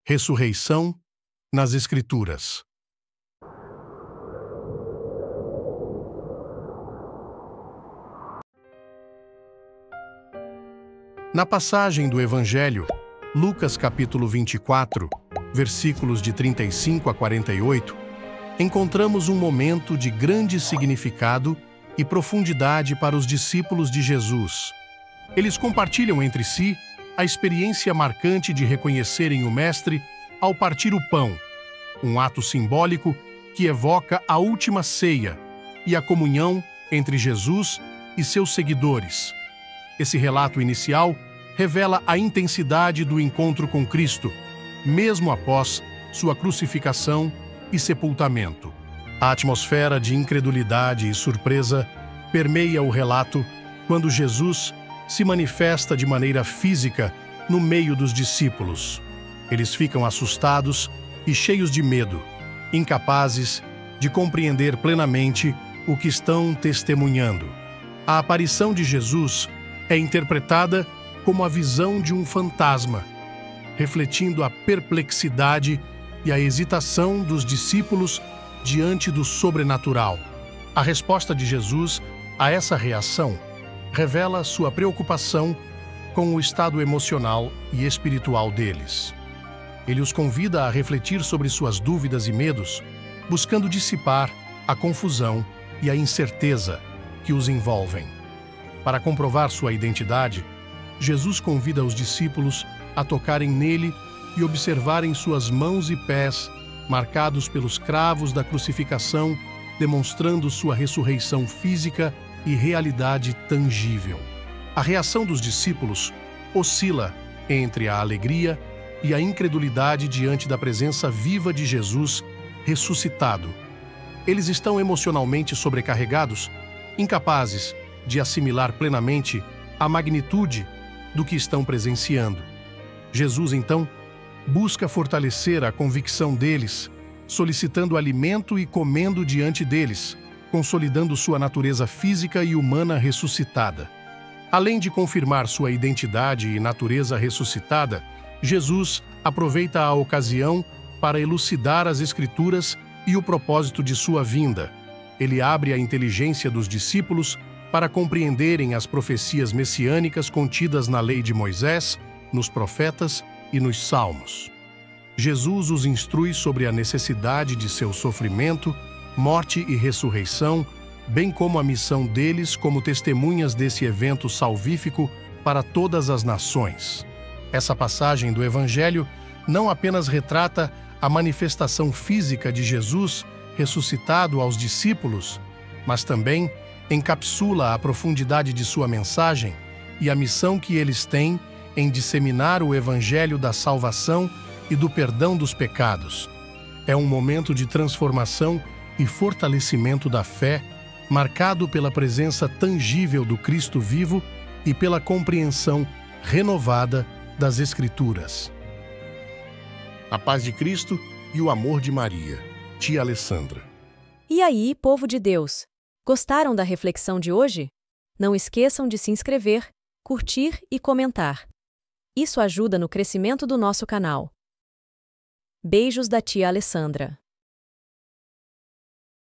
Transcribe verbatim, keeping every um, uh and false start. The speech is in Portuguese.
ressurreição nas Escrituras. Na passagem do Evangelho, Lucas capítulo vinte e quatro, versículos de trinta e cinco a quarenta e oito, encontramos um momento de grande significado e profundidade para os discípulos de Jesus. Eles compartilham entre si a experiência marcante de reconhecerem o Mestre ao partir o pão, um ato simbólico que evoca a última ceia e a comunhão entre Jesus e seus seguidores. Esse relato inicial revela a intensidade do encontro com Cristo, mesmo após sua crucificação e sepultamento. A atmosfera de incredulidade e surpresa permeia o relato quando Jesus se manifesta de maneira física no meio dos discípulos. Eles ficam assustados e cheios de medo, incapazes de compreender plenamente o que estão testemunhando. A aparição de Jesus é interpretada como a visão de um fantasma, refletindo a perplexidade e a hesitação dos discípulos diante do sobrenatural. A resposta de Jesus a essa reação revela sua preocupação com o estado emocional e espiritual deles. Ele os convida a refletir sobre suas dúvidas e medos, buscando dissipar a confusão e a incerteza que os envolvem. Para comprovar sua identidade, Jesus convida os discípulos a tocarem nele e observarem suas mãos e pés marcados pelos cravos da crucificação, demonstrando sua ressurreição física e realidade tangível. A reação dos discípulos oscila entre a alegria e a incredulidade diante da presença viva de Jesus ressuscitado. Eles estão emocionalmente sobrecarregados, incapazes de assimilar plenamente a magnitude do que estão presenciando. Jesus, então, busca fortalecer a convicção deles, solicitando alimento e comendo diante deles, consolidando sua natureza física e humana ressuscitada. Além de confirmar sua identidade e natureza ressuscitada, Jesus aproveita a ocasião para elucidar as Escrituras e o propósito de sua vinda. Ele abre a inteligência dos discípulos para compreenderem as profecias messiânicas contidas na lei de Moisés, nos profetas e nos salmos. Jesus os instrui sobre a necessidade de seu sofrimento, morte e ressurreição, bem como a missão deles como testemunhas desse evento salvífico para todas as nações. Essa passagem do Evangelho não apenas retrata a manifestação física de Jesus ressuscitado aos discípulos, mas também encapsula a profundidade de sua mensagem e a missão que eles têm em disseminar o Evangelho da salvação e do perdão dos pecados. É um momento de transformação e fortalecimento da fé, marcado pela presença tangível do Cristo vivo e pela compreensão renovada das Escrituras. A paz de Cristo e o amor de Maria. Tia Alessandra. E aí, povo de Deus? Gostaram da reflexão de hoje? Não esqueçam de se inscrever, curtir e comentar. Isso ajuda no crescimento do nosso canal. Beijos da tia Alessandra.